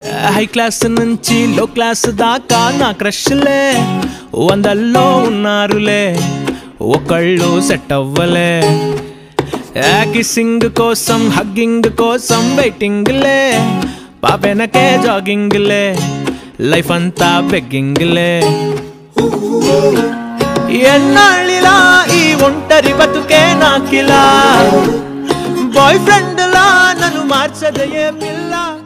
High class నుంచి లో class దాకా నా క్రష్లే వందల్లో ఉన్నారులే, ఒకళ్ళు సెట్ అవ్వలే. కిస్సింగ్ కోసం హగ్గింగ్ కోసం వెయిటింగ్లే, పాపెనకే జాగింగ్లే, లైఫ్ అంతా బెగ్గింగ్లే. ఎన్నాళ్ళిలా ఈ ఒంటరి బతుకే నాకిలా, బాయ్ ఫ్రెండ్ లా నన్ను మార్చదయే పిల్ల.